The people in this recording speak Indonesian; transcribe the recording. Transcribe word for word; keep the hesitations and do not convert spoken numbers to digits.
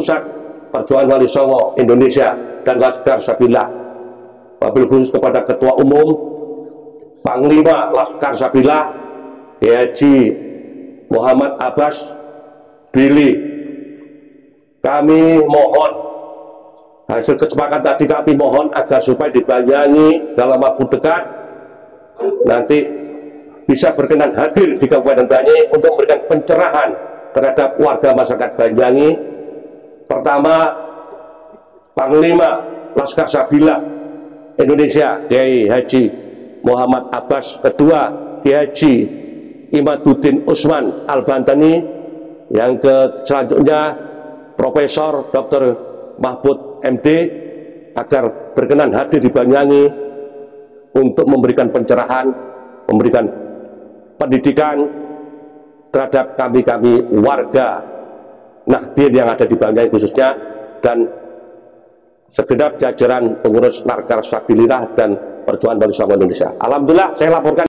Pusat Perjuangan Wali Songo Indonesia dan Laskar Sabillah. Wabil khusus kepada Ketua Umum Panglima Laskar Sabillah Kiai Haji Muhammad Abbas Billy. Kami mohon hasil kesepakatan tadi, kami mohon agar supaya di Banyuwangi dalam waktu dekat nanti bisa berkenan hadir di Kabupaten Banyuwangi untuk memberikan pencerahan terhadap warga masyarakat Banyuwangi. Pertama, Panglima Laskar Sabillah Indonesia Kiai Haji Muhammad Abbas. Kedua, Kiai Haji Imaduddin Usman Al-Bantani. Yang ke selanjutnya Profesor Doktor Mahfud M D agar berkenan hadir di Banyuwangi untuk memberikan pencerahan, memberikan pendidikan terhadap kami-kami warga Nahdien yang ada di Banyuwangi khususnya, dan segenap jajaran pengurus Laskar Sabillah dan Perjuangan Wali Songo Indonesia. Alhamdulillah saya laporkan